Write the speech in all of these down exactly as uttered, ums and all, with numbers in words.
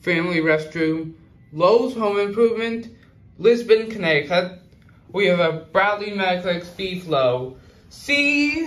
Family Restroom, Lowe's Home Improvement, Lisbon, Connecticut. We have a Bradley Medical Speed Flow. See?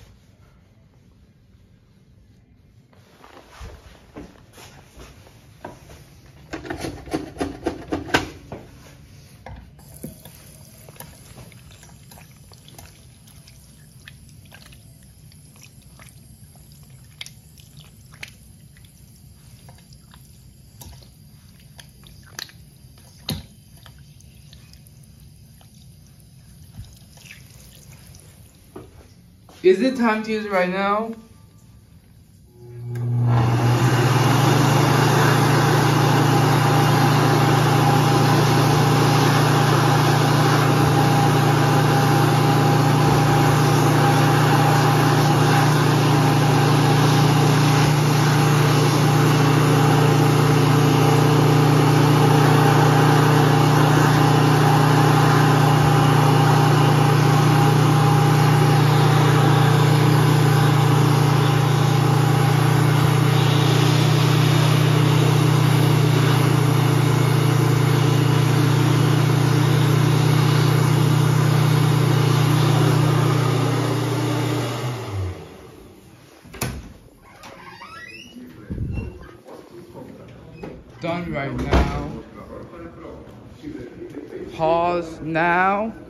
Is it time to use it right now? Done right now. Pause now.